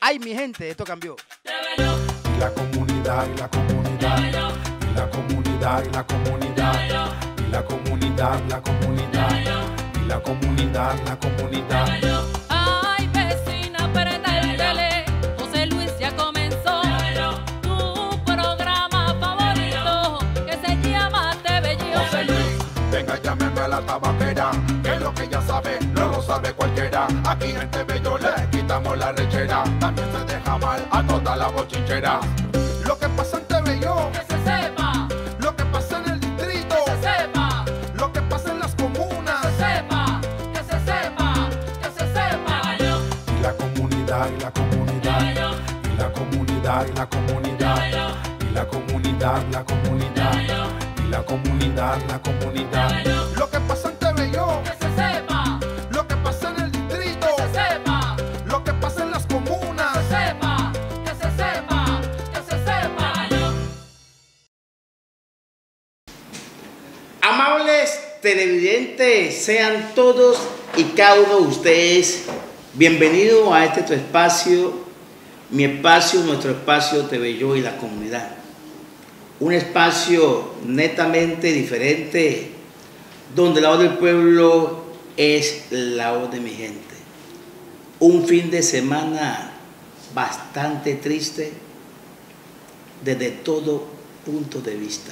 Ay, mi gente, esto cambió. Y la comunidad, y la comunidad, y la comunidad, y la comunidad, y la comunidad, la comunidad, y la comunidad, la comunidad. Ay, vecina, prenda el tele, José Luis ya comenzó tu programa favorito que se llama Te Bello. José Luis, venga, llámeme a la tabaquera, que lo que ya sabe, no lo sabe cualquiera. Aquí en Te Bello le quitamos la rechera, también se deja mal a toda la bochinchera. Lo que pasa en Te Bello, Que se sepa, lo que pasa en el distrito, que se sepa, lo que pasa en las comunas, que se sepa, que se sepa, que se sepa. y la comunidad, y la comunidad, y la comunidad, y la comunidad, y la comunidad, la comunidad, y la comunidad, la comunidad. Lo que pasa en Te Bello, Que se sepa, lo que pasa en el distrito, que se sepa, lo que pasa en las comunas. que se sepa, que se sepa, que se sepa. Amables televidentes, sean todos y cada uno de ustedes bienvenidos a este tu espacio, mi espacio, nuestro espacio Te Bello y la comunidad. Un espacio netamente diferente, donde la voz del pueblo es la voz de mi gente. Un fin de semana bastante triste desde todo punto de vista.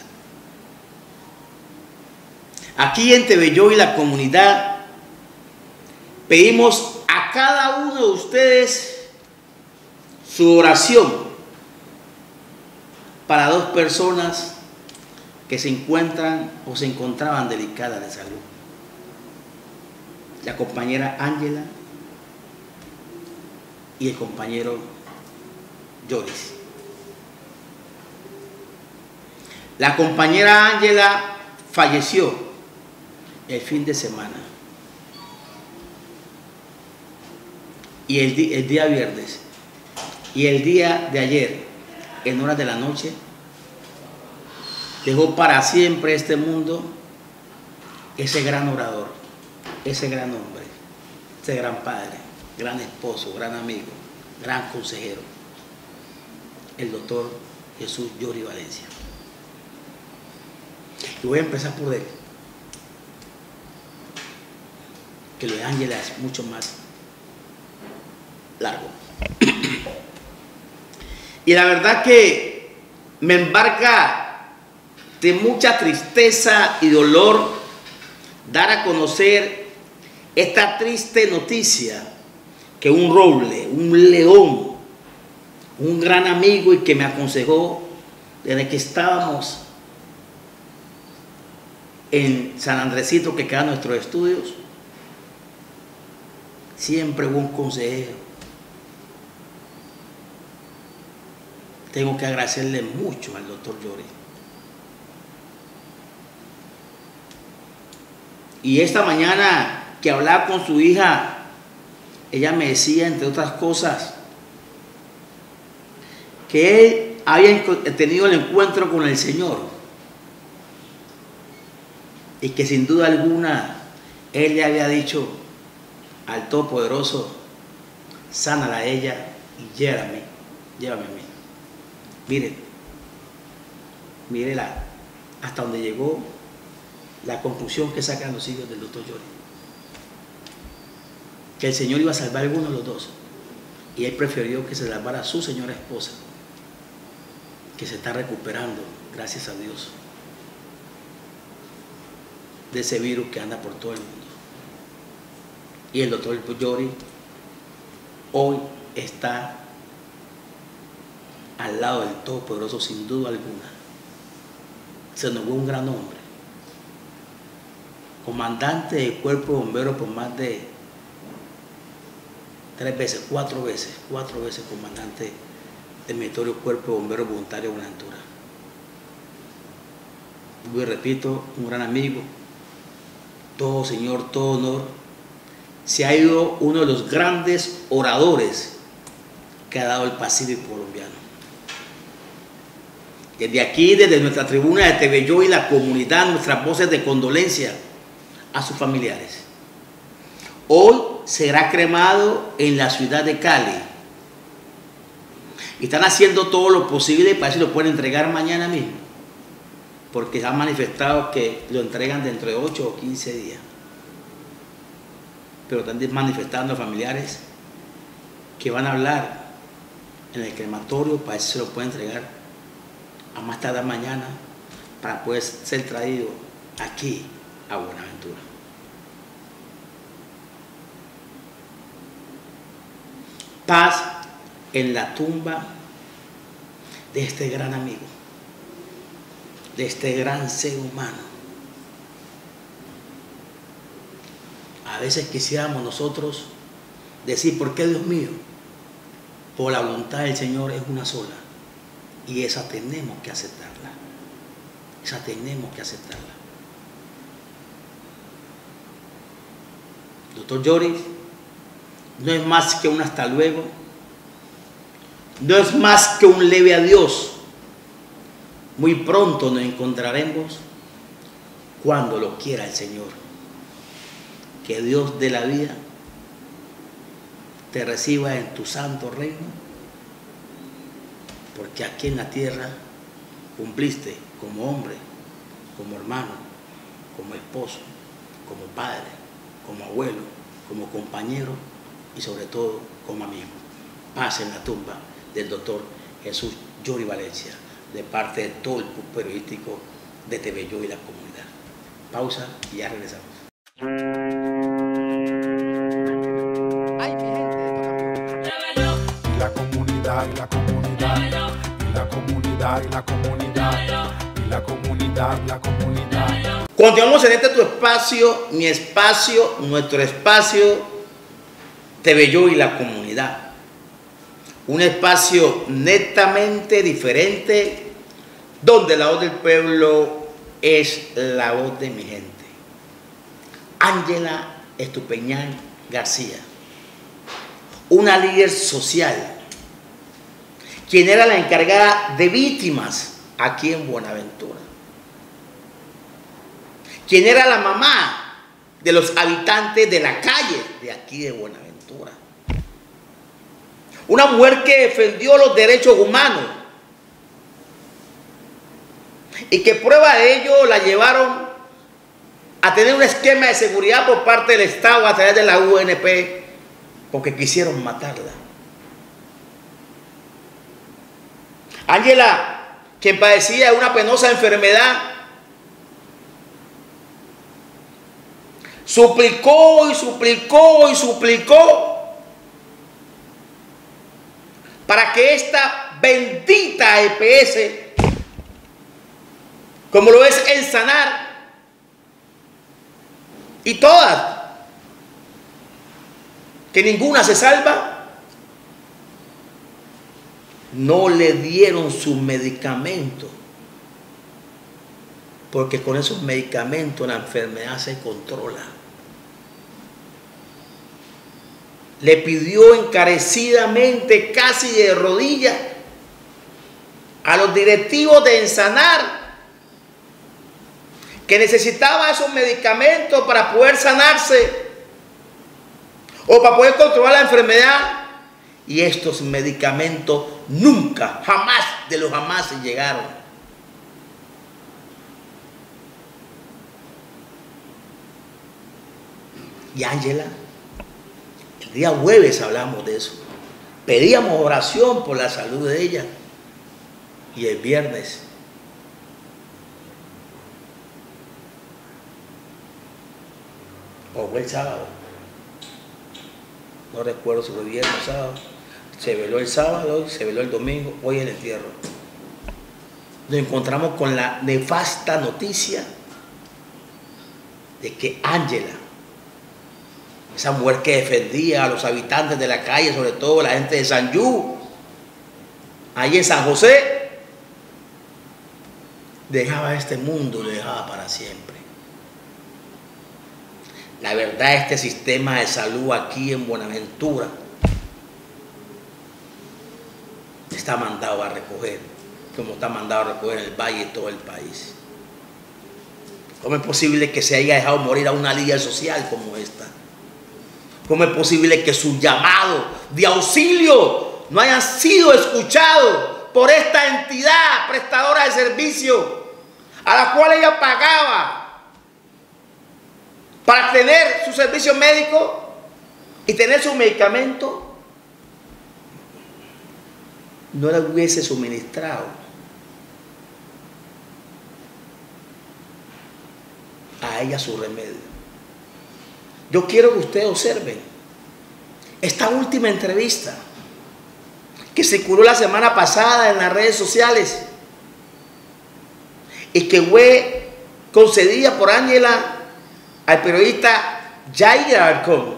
Aquí en Te Bello y la comunidad pedimos a cada uno de ustedes su oración para dos personas que se encuentran o se encontraban delicadas de salud. La compañera Ángela y el compañero Joris. La compañera Ángela falleció el fin de semana y el día viernes, y el día de ayer en horas de la noche dejó para siempre este mundo ese gran orador, ese gran hombre, ese gran padre, gran esposo, gran amigo, gran consejero, el doctor Jesús Joris Valencia. Y voy a empezar por él, que lo de Ángela es mucho más largo. Y la verdad que me embarca de mucha tristeza y dolor dar a conocer esta triste noticia, que un roble, un león, un gran amigo y que me aconsejó desde que estábamos en San Andresito, que queda nuestros estudios, siempre hubo un consejero. Tengo que agradecerle mucho al doctor Joris. Y esta mañana que hablaba con su hija, ella me decía, entre otras cosas, que él había tenido el encuentro con el Señor y que sin duda alguna él le había dicho al Todopoderoso: sánala a ella y llévame a mí. Mírela hasta donde llegó la conclusión que sacan los hijos del doctor Joris, que el Señor iba a salvar a alguno de los dos, y él prefirió que se salvara a su señora esposa, que se está recuperando, gracias a Dios, de ese virus que anda por todo el mundo. Y el doctor Joris hoy está al lado del Todopoderoso, sin duda alguna. Se nos fue un gran hombre, comandante del cuerpo de bomberos por más de 4 veces comandante del meritorio cuerpo de bomberos voluntarios de Buenaventura. Y repito, un gran amigo, todo señor, todo honor. Se ha ido uno de los grandes oradores que ha dado el Pacífico colombiano. Desde aquí, desde nuestra tribuna de Te Bello y la comunidad, nuestras voces de condolencia a sus familiares. Hoy será cremado en la ciudad de Cali Y están haciendo todo lo posible para ver si lo pueden entregar mañana mismo. Porque se han manifestado que lo entregan dentro de 8 o 15 días. Pero están manifestando a familiares que van a hablar en el crematorio para ver si se lo pueden entregar a más tardar mañana para poder ser traído aquí a Buenaventura. Paz en la tumba de este gran amigo, de este gran ser humano. A veces quisiéramos nosotros decir, ¿por qué, Dios mío? Por la voluntad del Señor es una sola, y esa tenemos que aceptarla. Esa tenemos que aceptarla. Doctor Joris no es más que un hasta luego, no es más que un leve adiós. Muy pronto nos encontraremos cuando lo quiera el Señor. Que Dios de la vida te reciba en tu santo reino, porque aquí en la tierra cumpliste como hombre, como hermano, como esposo, como padre, como abuelo, como compañero y sobre todo como amigo. Paz en la tumba del doctor Jesús Joris Valencia, de parte de todo el grupo periodístico de TV Yo y la comunidad. Pausa y ya regresamos. La comunidad, y la comunidad, y la comunidad, y la comunidad, y la comunidad, la comunidad. Continuamos en este tu espacio, mi espacio, nuestro espacio, TV Yo y la comunidad. Un espacio netamente diferente, donde la voz del pueblo es la voz de mi gente. Ángela Estupiñán García, una líder social, quien era la encargada de víctimas aquí en Buenaventura, quien era la mamá de los habitantes de la calle de aquí de Buenaventura, una mujer que defendió los derechos humanos y que prueba de ello la llevaron a tener un esquema de seguridad por parte del Estado a través de la UNP, porque quisieron matarla. Ángela, quien padecía de una penosa enfermedad, suplicó y suplicó y suplicó para que esta bendita EPS, como lo es el Sanar, y todas, que ninguna se salva, no le dieron sus medicamentos, porque con esos medicamentos la enfermedad se controla. Le pidió encarecidamente, casi de rodillas, a los directivos de Ensanar que necesitaba esos medicamentos para poder sanarse o para poder controlar la enfermedad, y estos medicamentos nunca, jamás de los jamás llegaron. Y Ángela, el día jueves hablamos de eso, pedíamos oración por la salud de ella, y el viernes o fue el sábado, no recuerdo si fue viernes o sábado, se veló el sábado, se veló el domingo, hoy el entierro. Nos encontramos con la nefasta noticia de que Ángela, esa mujer que defendía a los habitantes de la calle, sobre todo la gente de San Yu, ahí en San José, dejaba este mundo, lo dejaba para siempre. La verdad, este sistema de salud aquí en Buenaventura está mandado a recoger, como está mandado a recoger en el valle y todo el país. ¿Cómo es posible que se haya dejado morir a una líder social como esta? ¿Cómo es posible que su llamado de auxilio no hayan sido escuchados por esta entidad prestadora de servicio a la cual ella pagaba para tener su servicio médico y tener su medicamento, no le hubiese suministrado a ella su remedio. Yo quiero que ustedes observen esta última entrevista que circuló la semana pasada en las redes sociales y que fue concedida por Ángela al periodista Jair Alarcón,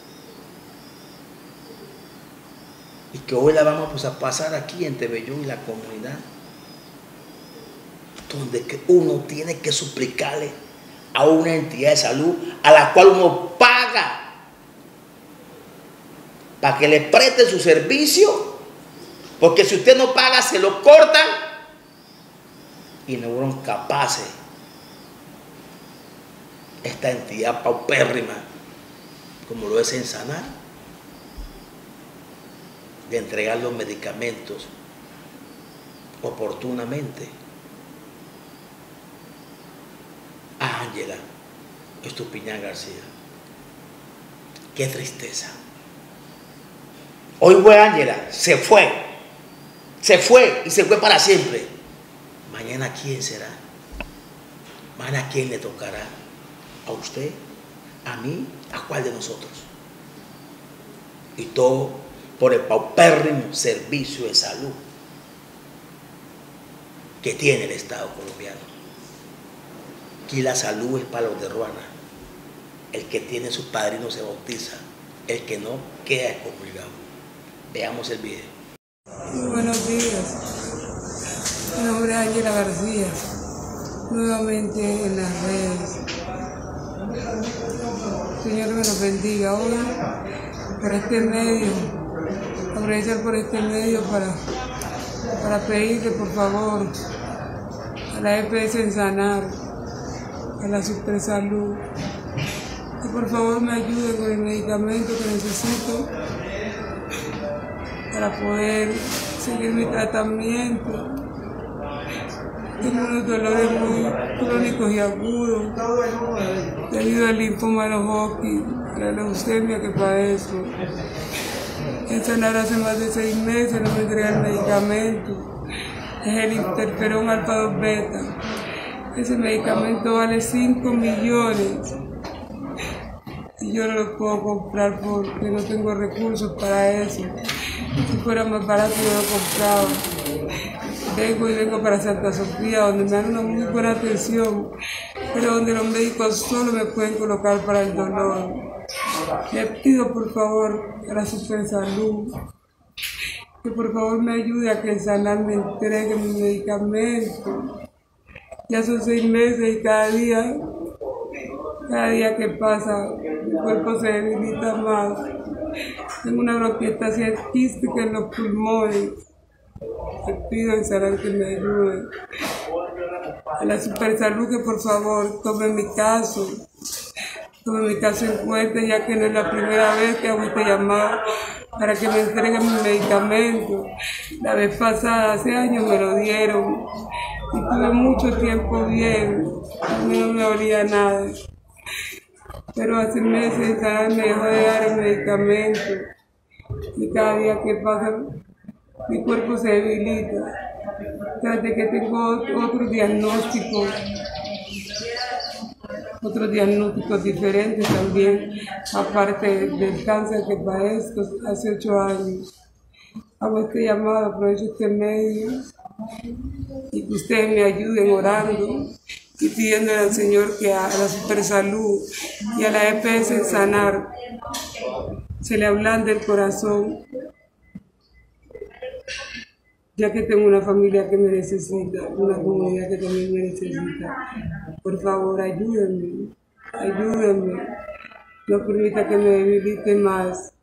y que hoy la vamos a pasar aquí en Tebellón y la comunidad, donde uno tiene que suplicarle a una entidad de salud a la cual uno paga para que le preste su servicio, porque si usted no paga se lo cortan y no fueron capaces esta entidad paupérrima como lo es en Sanar de entregar los medicamentos oportunamente a Ángela Estupiñán García. Qué tristeza. Hoy fue Ángela, se fue y se fue para siempre. Mañana ¿quién será? Mañana ¿quién le tocará? ¿A usted? ¿A mí? ¿A cuál de nosotros? Y todo por el paupérrimo servicio de salud que tiene el Estado colombiano. Aquí la salud es para los de Ruana. El que tiene sus padrinos se bautiza. El que no queda excomulgado. Veamos el video. Muy buenos días. Mi nombre es Ángela García. Nuevamente en las redes. Señor, que me los bendiga hoy por este medio. Aprovechar por este medio para pedirle por favor a la EPS en Sanar, a la Supersalud, que por favor me ayuden con el medicamento que necesito para poder seguir mi tratamiento. Tengo unos dolores muy crónicos y agudos debido al linfoma de los Hodgkin, la leucemia que padezco. En Sanar hace más de 6 meses no me entregan el medicamento. Es el interferón alfa 2 beta. Ese medicamento vale 5 millones y yo no lo puedo comprar porque no tengo recursos para eso. Si fuera más barato yo lo compraba. Vengo para Santa Sofía, donde me dan una muy buena atención, pero donde los médicos solo me pueden colocar para el dolor. Le pido por favor a la Supersalud que por favor me ayude a que el Sanar me entregue mi medicamento. Ya son 6 meses y cada día que pasa mi cuerpo se debilita más. Tengo una bronquiectasis quística en los pulmones. Te pido en Sanar que me ayude. A la Supersalud que por favor tome mi caso en cuenta, ya que no es la primera vez que hago esta llamada para que me entreguen mi medicamento. La vez pasada, hace años, me lo dieron y tuve mucho tiempo bien, a mí no me dolía nada. Pero hace meses Sanar me dejó de dar el medicamento y cada día que pasa mi cuerpo se debilita. Tras de que tengo otros diagnósticos diferentes también, aparte del cáncer que padezco hace 8 años. Hago este llamado, aprovecho este medio y que ustedes me ayuden orando y pidiéndole al Señor que a la Supersalud y a la EPS en Sanar se le ablande el corazón, ya que tengo una familia que me necesita, una comunidad que también me necesita. Por favor, ayúdenme, no permita que me debilite más.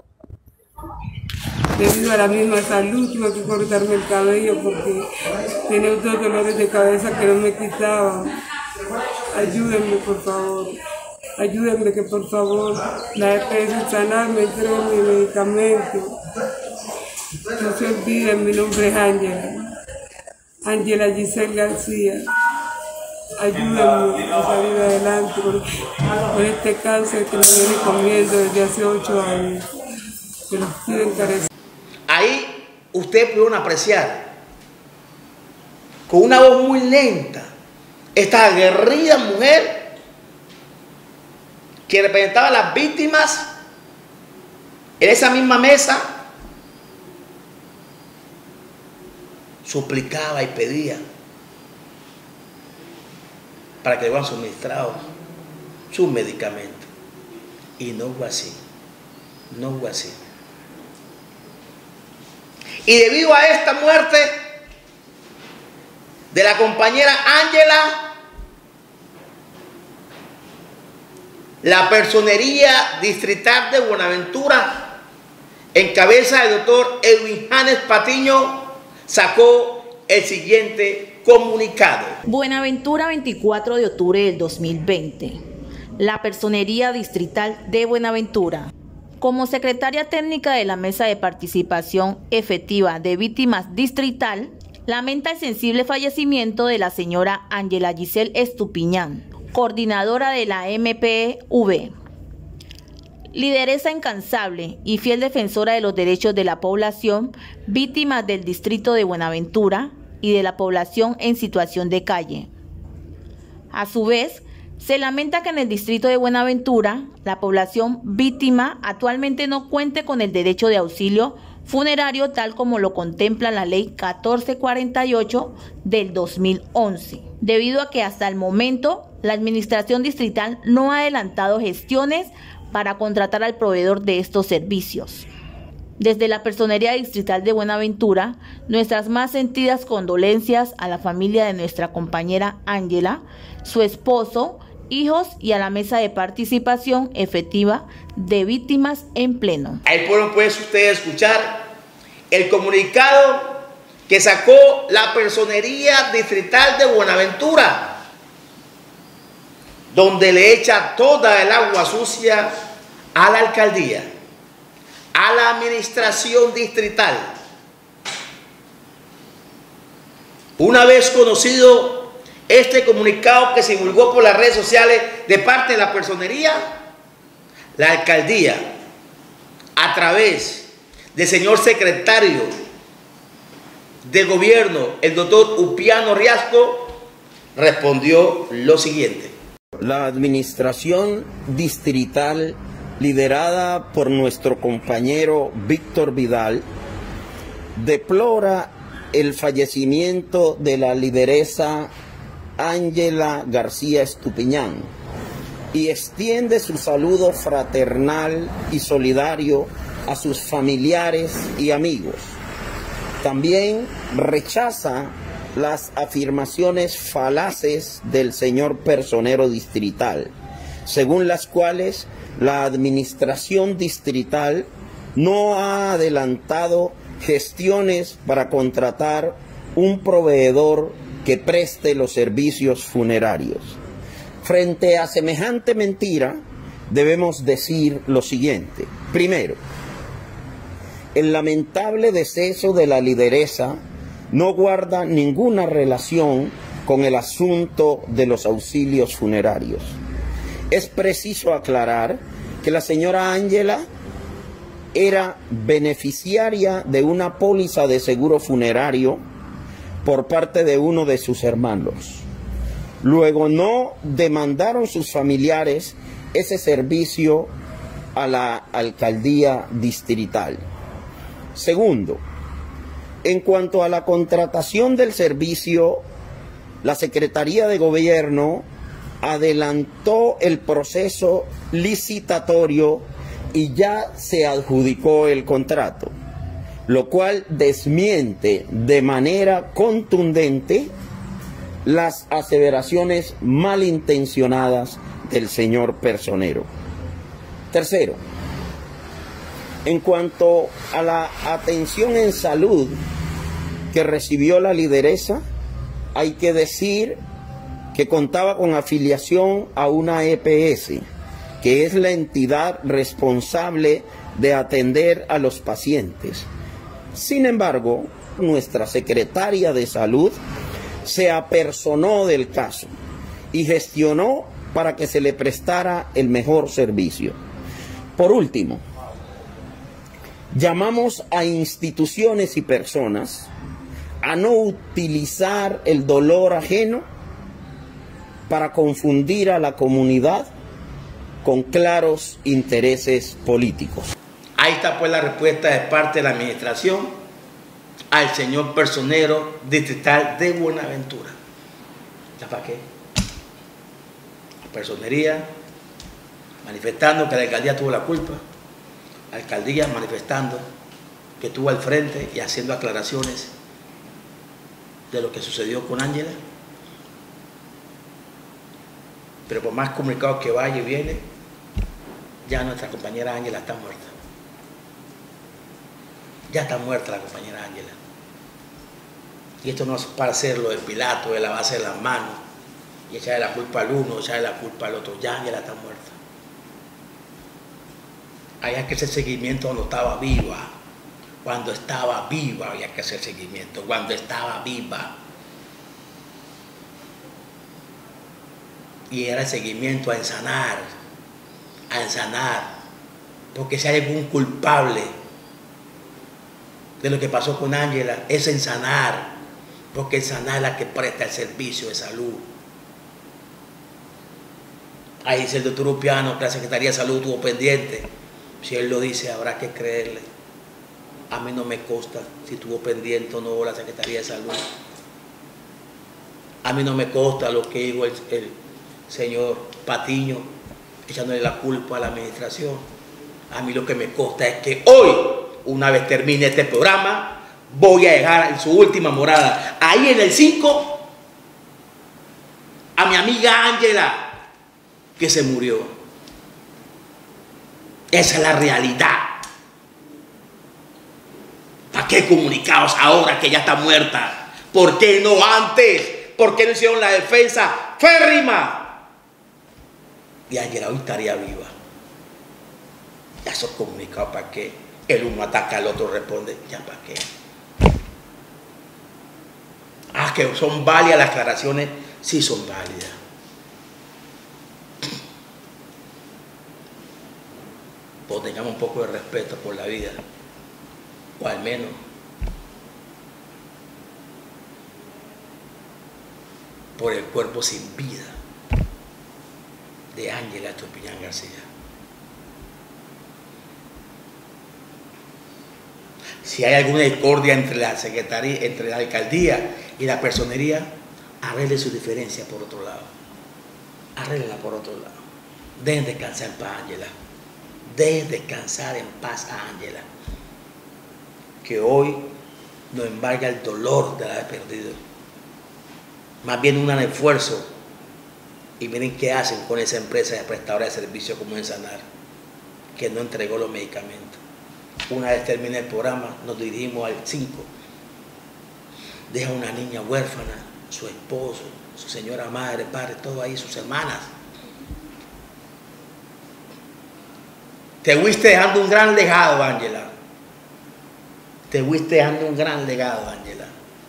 Debido a la misma salud tuve que cortarme el cabello porque tenía otros dolores de cabeza que no me quitaban. Ayúdenme, por favor. Ayúdenme que por favor la EPS en Sanar me entregue mi medicamento No se olviden, mi nombre es Ángela Giselle García. Ayúdenme a salir adelante por este cáncer que me viene comiendo desde hace 8 años. Que los pido encarecidamente. Ahí ustedes pudieron apreciar con una voz muy lenta esta aguerrida mujer que representaba a las víctimas en esa misma mesa, suplicaba y pedía para que le fueran suministrados sus medicamentos. Y no fue así. No fue así. Y debido a esta muerte de la compañera Ángela, la Personería Distrital de Buenaventura, en cabeza del doctor Edwin Janes Patiño, sacó el siguiente comunicado. Buenaventura, 24 de octubre del 2020. La Personería Distrital de Buenaventura. Como secretaria técnica de la Mesa de Participación Efectiva de Víctimas Distrital, lamenta el sensible fallecimiento de la señora Ángela Giselle Estupiñán, coordinadora de la MPV, lideresa incansable y fiel defensora de los derechos de la población, víctimas del distrito de Buenaventura y de la población en situación de calle. A su vez, se lamenta que en el distrito de Buenaventura, la población víctima actualmente no cuente con el derecho de auxilio funerario tal como lo contempla la Ley 1448 del 2011, debido a que hasta el momento la Administración Distrital no ha adelantado gestiones para contratar al proveedor de estos servicios. Desde la Personería Distrital de Buenaventura, nuestras más sentidas condolencias a la familia de nuestra compañera Ángela, su esposo, hijos y a la Mesa de Participación Efectiva de Víctimas en Pleno. Ahí pueden pues ustedes escuchar el comunicado que sacó la Personería Distrital de Buenaventura, donde le echa toda el agua sucia a la alcaldía, a la administración distrital. Una vez conocido este comunicado que se divulgó por las redes sociales de parte de la Personería, la alcaldía, a través del señor secretario de gobierno, el doctor Upiano Riasco, respondió lo siguiente. La administración distrital, liderada por nuestro compañero Víctor Vidal, deplora el fallecimiento de la lideresa Ángela García Estupiñán y extiende su saludo fraternal y solidario a sus familiares y amigos. También rechaza las afirmaciones falaces del señor personero distrital, según las cuales la administración distrital no ha adelantado gestiones para contratar un proveedor que preste los servicios funerarios. Frente a semejante mentira, debemos decir lo siguiente. Primero, el lamentable deceso de la lideresa no guarda ninguna relación con el asunto de los auxilios funerarios. Es preciso aclarar que la señora Ángela era beneficiaria de una póliza de seguro funerario por parte de uno de sus hermanos. Luego no demandaron sus familiares ese servicio a la alcaldía distrital. Segundo, en cuanto a la contratación del servicio, la Secretaría de Gobierno adelantó el proceso licitatorio y ya se adjudicó el contrato, lo cual desmiente de manera contundente las aseveraciones malintencionadas del señor personero. Tercero, en cuanto a la atención en salud que recibió la lideresa, hay que decir que contaba con afiliación a una EPS, que es la entidad responsable de atender a los pacientes. Sin embargo, nuestra secretaria de Salud se apersonó del caso y gestionó para que se le prestara el mejor servicio. Por último, llamamos a instituciones y personas a no utilizar el dolor ajeno para confundir a la comunidad con claros intereses políticos. Ahí está pues la respuesta de parte de la administración al señor personero distrital de Buenaventura. ¿Ya para qué? Personería manifestando que la alcaldía tuvo la culpa, alcaldía manifestando que estuvo al frente y haciendo aclaraciones de lo que sucedió con Ángela. Pero por más comunicado que vaya y viene, ya nuestra compañera Ángela está muerta. Ya está muerta la compañera Ángela. Y esto no es para hacerlo de Pilato, de lavarse las manos y echarle la culpa al uno, echarle la culpa al otro. Ya Ángela está muerta. Había que hacer seguimiento cuando estaba viva. Cuando estaba viva había que hacer seguimiento. Cuando estaba viva. Y era el seguimiento a ensanar. A ensanar. Porque si hay algún culpable de lo que pasó con Ángela, es ensanar. Porque ensanar es la que presta el servicio de salud. Ahí dice el doctor Upiano que la Secretaría de Salud tuvo pendiente. Si él lo dice, habrá que creerle. A mí no me consta si tuvo pendiente o no la Secretaría de Salud. A mí no me consta lo que dijo el señor Patiño, echándole la culpa a la administración. A mí lo que me consta es que hoy, una vez termine este programa, voy a dejar en su última morada, ahí en el 5, a mi amiga Ángela, que se murió. Esa es la realidad. ¿Para qué comunicados ahora que ya está muerta? ¿Por qué no antes? ¿Por qué no hicieron la defensa férrima? Y Ángela hoy estaría viva. Ya esos comunicados, ¿para qué? El uno ataca al otro, responde, ¿ya para qué? Ah, que son válidas las aclaraciones, sí son válidas. Pues tengamos un poco de respeto por la vida, o al menos por el cuerpo sin vida de Ángela Estupiñán García. Si hay alguna discordia entre la secretaría, entre la alcaldía y la personería, arregle su diferencia por otro lado. Arréglenla por otro lado. Dejen descansar en paz a Ángela. Dejen descansar en paz a Ángela. Que hoy nos embarga el dolor de haber perdido. Más bien un esfuerzo. Y miren qué hacen con esa empresa de prestadora de servicios como Ensanar, que no entregó los medicamentos. Una vez termine el programa, nos dirigimos al 5. Deja una niña huérfana, su esposo, su señora madre, padre, todo ahí, sus hermanas. Te fuiste dejando un gran legado, Ángela. Te fuiste dejando un gran legado, Ángela.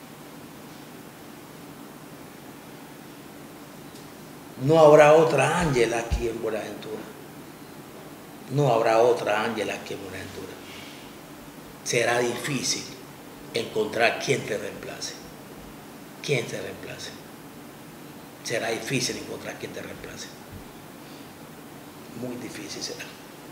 No habrá otra Ángela aquí en Buenaventura. No habrá otra Ángela aquí en Buenaventura. Será difícil encontrar quien te reemplace. ¿Quién te reemplace? Será difícil encontrar quien te reemplace. Muy difícil será.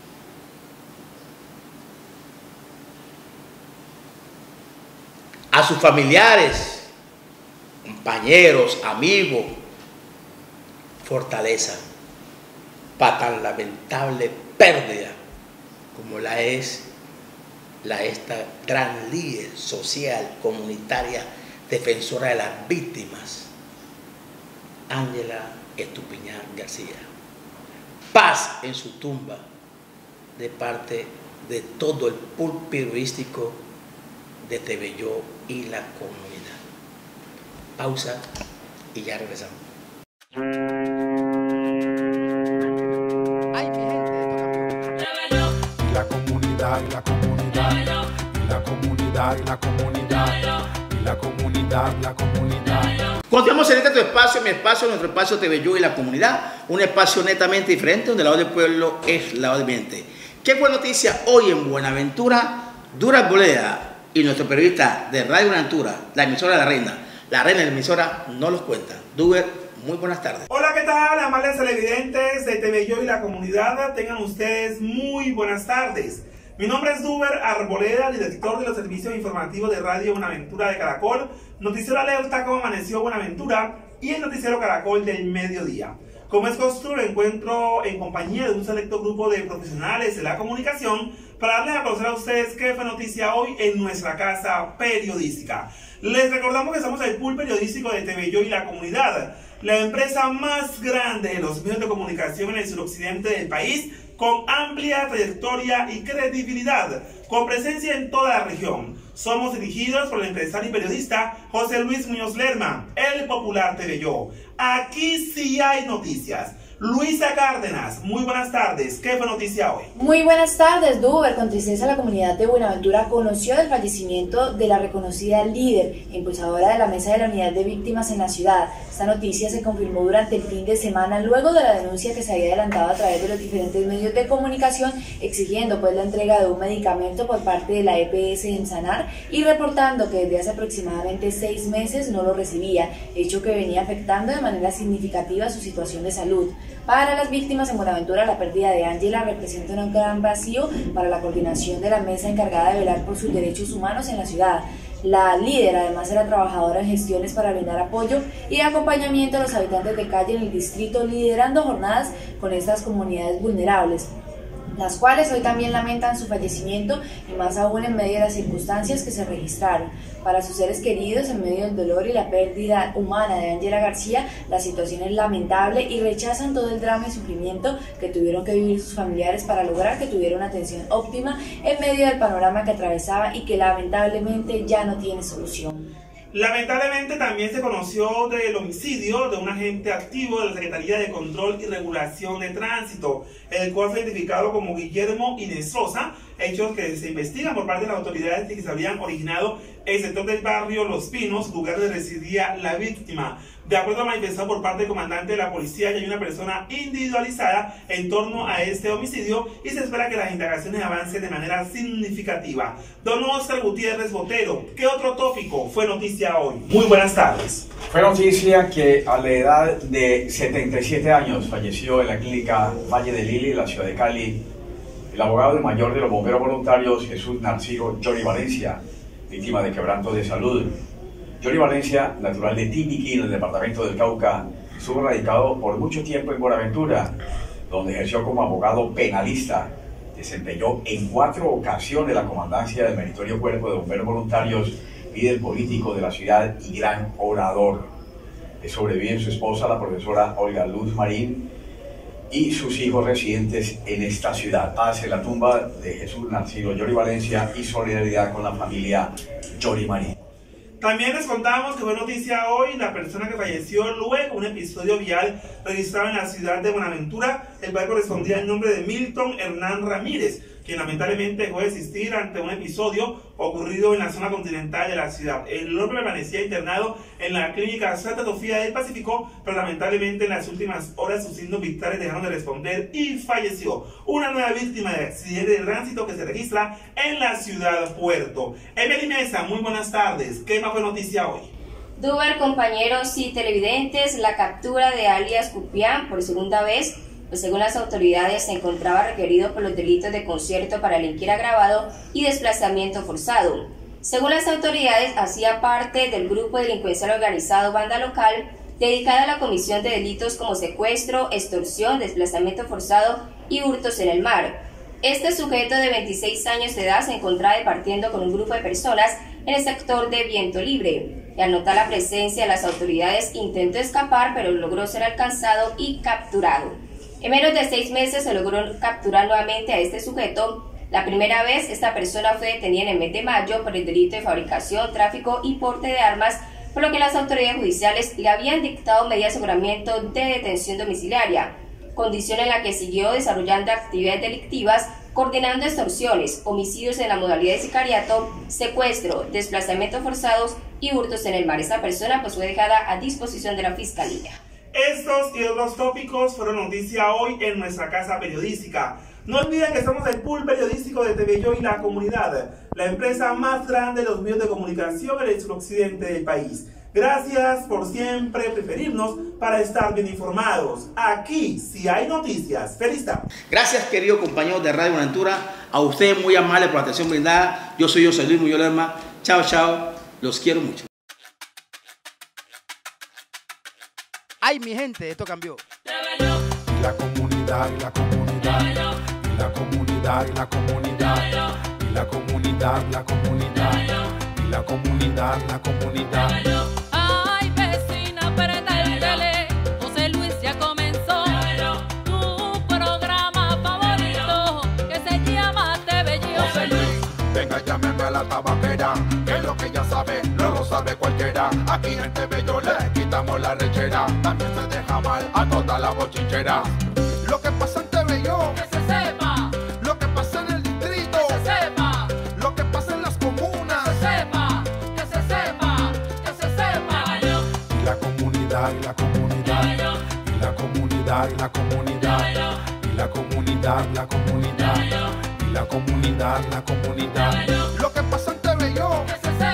A sus familiares, compañeros, amigos, fortaleza para tan lamentable pérdida como la es esta gran líder social, comunitaria, defensora de las víctimas, Ángela Estupiñán García. Paz en su tumba de parte de todo el pool periodístico de Tebelló y la comunidad. Pausa y ya regresamos. Y la comunidad, y la comunidad, y la comunidad, y la comunidad, la comunidad. Continuamos en este tu espacio, mi espacio, nuestro espacio TV Yo y la comunidad, un espacio netamente diferente donde la voz del pueblo es la voz del ambiente. ¿Qué fue noticia hoy en Buenaventura? Dura Arboleda y nuestro periodista de Radio Buenaventura, la emisora de la reina de la emisora, no los cuenta. Duber, muy buenas tardes. Hola, ¿qué tal? Amables televidentes de TV Yo y la comunidad, tengan ustedes muy buenas tardes. Mi nombre es Duber Arboleda, director de los servicios informativos de Radio Buenaventura de Caracol, Noticiero Alerta Cómo Amaneció Buenaventura y el Noticiero Caracol del Mediodía. Como es costumbre, me encuentro en compañía de un selecto grupo de profesionales de la comunicación para darles a conocer a ustedes qué fue noticia hoy en nuestra casa periodística. Les recordamos que estamos en el pool periodístico de TV Yo y la comunidad, la empresa más grande de los medios de comunicación en el suroccidente del país, con amplia trayectoria y credibilidad, con presencia en toda la región. Somos dirigidos por el empresario y periodista José Luis Muñoz Lerma, el popular TV Yo. Aquí sí hay noticias. Luisa Cárdenas, muy buenas tardes. ¿Qué fue noticia hoy? Muy buenas tardes, Duber. Con tristeza, la comunidad de Buenaventura conoció del fallecimiento de la reconocida líder e impulsadora de la Mesa de la Unidad de Víctimas en la ciudad. Esta noticia se confirmó durante el fin de semana luego de la denuncia que se había adelantado a través de los diferentes medios de comunicación, exigiendo pues la entrega de un medicamento por parte de la EPS en Sanar y reportando que desde hace aproximadamente 6 meses no lo recibía, hecho que venía afectando de manera significativa su situación de salud. Para las víctimas en Buenaventura, la pérdida de Ángela representa un gran vacío para la coordinación de la mesa encargada de velar por sus derechos humanos en la ciudad. La líder además era trabajadora en gestiones para brindar apoyo y acompañamiento a los habitantes de calle en el distrito, liderando jornadas con estas comunidades vulnerables, las cuales hoy también lamentan su fallecimiento y más aún en medio de las circunstancias que se registraron. Para sus seres queridos, en medio del dolor y la pérdida humana de Ángela García, la situación es lamentable y rechazan todo el drama y sufrimiento que tuvieron que vivir sus familiares para lograr que tuviera una atención óptima en medio del panorama que atravesaba y que lamentablemente ya no tiene solución. Lamentablemente también se conoció del homicidio de un agente activo de la Secretaría de Control y Regulación de Tránsito, el cual fue identificado como Guillermo Inestrosa, hechos que se investigan por parte de las autoridades y que se habían originado en el sector del barrio Los Pinos, lugar donde residía la víctima. De acuerdo a manifestado por parte del comandante de la policía, ya hay una persona individualizada en torno a este homicidio y se espera que las indagaciones avancen de manera significativa. Don Oscar Gutiérrez Botero, ¿qué otro tópico fue noticia hoy? Muy buenas tardes. Fue noticia que a la edad de 77 años falleció en la clínica Valle de Lili, en la ciudad de Cali, el abogado mayor de los bomberos voluntarios, Jesús Narciso Jory Valencia, víctima de quebranto de salud. Jory Valencia, natural de Tipiquí, en el departamento del Cauca, estuvo radicado por mucho tiempo en Buenaventura, donde ejerció como abogado penalista. Desempeñó en 4 ocasiones la comandancia del meritorio Cuerpo de Bomberos Voluntarios, líder político de la ciudad y gran orador. Le sobreviven su esposa, la profesora Olga Luz Marín, y sus hijos residentes en esta ciudad. Hace la tumba de Jesús Narciso Jory Valencia y solidaridad con la familia Jory Marín. También les contamos que fue noticia hoy la persona que falleció luego de un episodio vial registrado en la ciudad de Buenaventura, el cual correspondía al nombre de Milton Hernán Ramírez, quien lamentablemente dejó de existir ante un episodio ocurrido en la zona continental de la ciudad. El hombre permanecía internado en la clínica Santa Sofía del Pacífico, pero lamentablemente en las últimas horas sus signos vitales dejaron de responder y falleció. Una nueva víctima de accidente de tránsito que se registra en la ciudad Puerto. Emily Mesa, muy buenas tardes. ¿Qué más fue noticia hoy? Duber, compañeros y televidentes, la captura de alias Cupián por segunda vez, pues según las autoridades se encontraba requerido por los delitos de concierto para delinquir agravado y desplazamiento forzado. Según las autoridades, hacía parte del grupo delincuencial organizado Banda Local, dedicada a la comisión de delitos como secuestro, extorsión, desplazamiento forzado y hurtos en el mar. Este sujeto de 26 años de edad se encontraba departiendo con un grupo de personas en el sector de Viento Libre. Y al notar la presencia de las autoridades intentó escapar, pero logró ser alcanzado y capturado. En menos de 6 meses se logró capturar nuevamente a este sujeto. La primera vez esta persona fue detenida en el mes de mayo por el delito de fabricación, tráfico y porte de armas, por lo que las autoridades judiciales le habían dictado medidas de aseguramiento de detención domiciliaria, condición en la que siguió desarrollando actividades delictivas coordinando extorsiones, homicidios en la modalidad de sicariato, secuestro, desplazamientos forzados y hurtos en el mar. Esta persona pues fue dejada a disposición de la Fiscalía. Estos y otros tópicos fueron noticia hoy en nuestra casa periodística. No olviden que somos el pool periodístico de TV Yo y la Comunidad, la empresa más grande de los medios de comunicación en el suroccidente del país. Gracias por siempre preferirnos para estar bien informados. Aquí sí hay noticias. ¡Feliz tarde! Gracias, queridos compañeros de Radio Buenaventura. A ustedes muy amables por la atención brindada. Yo soy José Luis Muñoz Lerma. Chao, chao. Los quiero mucho. Ay, mi gente, esto cambió. La comunidad y la comunidad. Y la comunidad y la comunidad. Y la comunidad, la comunidad. Y la comunidad, la comunidad. Ay, vecina, prenda el tele, José Luis ya comenzó tu programa favorito que se llama TV Yo. José Luis, venga, llámeme a la tabaquera, que lo que ya sabe, no lo sabe cualquiera. Aquí en TV Yo le quitamos la rechera, también se deja mal a toda la bochinchera. Lo que pasa en TV Yo, Que se sepa, lo que pasa en el distrito, que se sepa, lo que pasa en las comunas. que se sepa, que se sepa, que se sepa. Y la comunidad y la comunidad. Y la comunidad y la comunidad. Y la comunidad, la comunidad. Y la comunidad, la comunidad. Lo que pasa en TV Yo, Que se sepa.